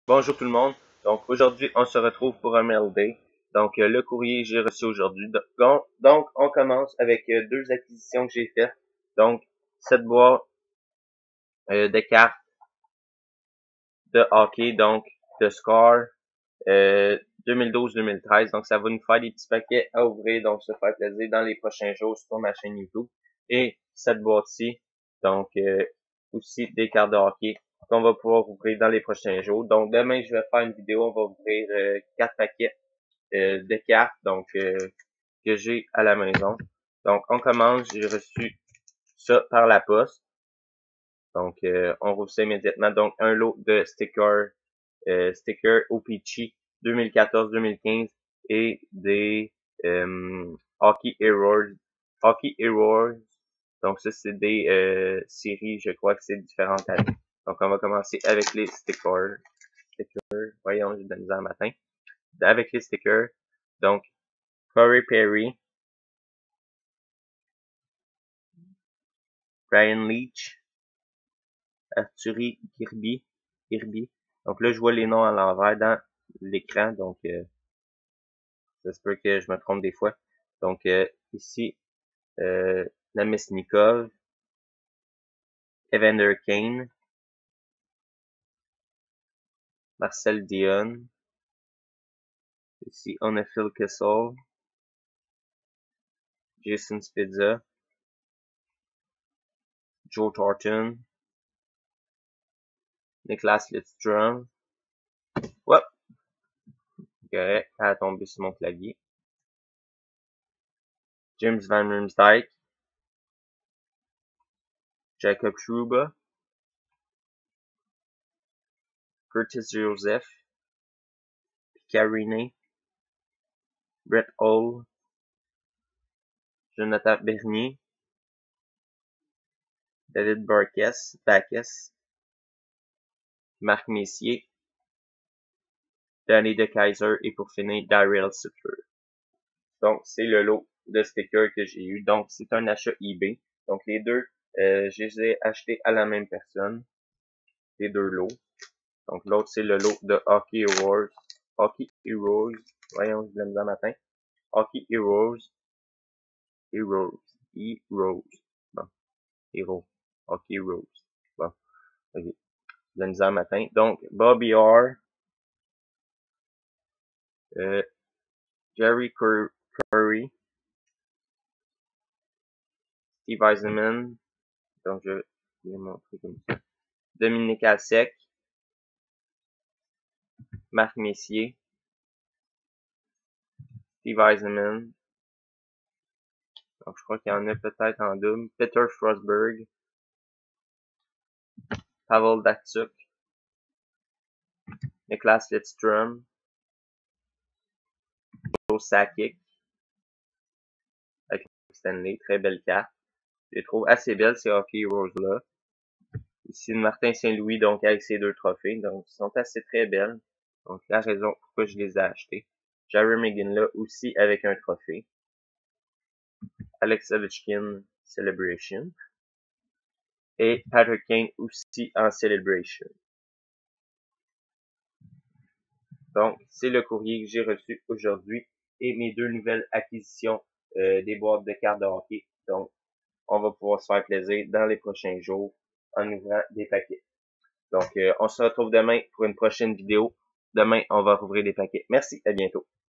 Bonjour tout le monde. Donc aujourd'hui, on se retrouve pour un mail day. Donc le courrier que j'ai reçu aujourd'hui. Donc on commence avec deux acquisitions que j'ai faites. Donc cette boîte de cartes de hockey, donc de score 2012-2013. Donc ça va nous faire des petits paquets à ouvrir, donc se faire plaisir dans les prochains jours sur ma chaîne YouTube. Et cette boîte-ci, donc aussi des cartes de hockey qu'on va pouvoir ouvrir dans les prochains jours. Donc demain, je vais faire une vidéo, on va ouvrir 4 paquets de cartes donc que j'ai à la maison. Donc on commence, j'ai reçu ça par la poste. Donc on rouvre ça immédiatement. Donc un lot de stickers OPC 2014-2015 et des Hockey Heroes. Hockey Heroes. Donc ça c'est des séries, je crois que c'est différentes années. Donc on va commencer avec les stickers. Voyons, j'ai de la misère matin. Avec les stickers. Donc Corey Perry, Brian Leach, Arturi Kirby. Donc là je vois les noms à l'envers dans l'écran, donc ça se peut que je me trompe des fois. Donc ici Namestnikov, Evander Kane, Marcel Dion. Ici on a Phil Kessel, Jason Spezza, Joe Thornton, Niklas Lidstrom. Hop, correct, elle a tombé sur mon clavier. James Van Riemsdyk, Jacob Trouba, Curtis Joseph, Karine, Brett Hull, Jonathan Bernier, David Bacchus, Marc Messier, Danny de Kaiser et pour finir Daryl Sutter. Donc c'est le lot de stickers que j'ai eu. Donc c'est un achat eBay. Donc les deux, je les ai achetés à la même personne. Les deux lots. Donc l'autre c'est le lot de Hockey Heroes. Hockey Heroes. Voyons, je l'aime bien matin. Hockey Heroes. Heroes. Bon. Hero. Hockey Heroes. Bon. Ok. De la misère matin. Donc, Bobby R. Jerry Curry. Steve Eisenman. Donc, je vais montrer comme ça. Dominique Alsec. Marc Messier. Steve Eisenman. Donc, je crois qu'il y en a peut-être en double. Peter Frostberg. Pavel Datsyuk. Niklas Lidstrom. Joe Sakic. Avec Stanley. Très belle carte. Je les trouve assez belles, ces Hockey Heroes-là. Ici, Martin Saint-Louis, donc, avec ses deux trophées. Donc, ils sont assez très belles. Donc, la raison pourquoi je les ai achetés. Jerry McGinley aussi avec un trophée. Alex Ovechkin, Celebration. Et Patrick Kane aussi en Celebration. Donc, c'est le courrier que j'ai reçu aujourd'hui et mes deux nouvelles acquisitions des boîtes de cartes de hockey. Donc, on va pouvoir se faire plaisir dans les prochains jours en ouvrant des paquets. Donc, on se retrouve demain pour une prochaine vidéo. Demain, on va rouvrir des paquets. Merci, à bientôt.